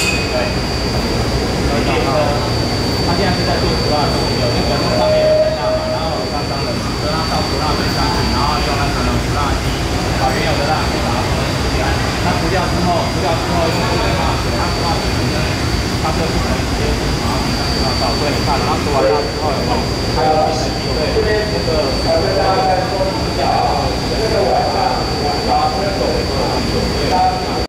对，而且它现在是在做塑蜡的东西，有那个上面有灯蜡嘛，然后刚刚的嘛，所以它倒塑蜡水上去，然后用那个塑蜡机把原有的蜡给把它涂掉。那涂掉之后用这个蜡水，它塑蜡水本身它就不可能直接马上上塑料道，所以你看它涂完蜡之后有没有？它要进行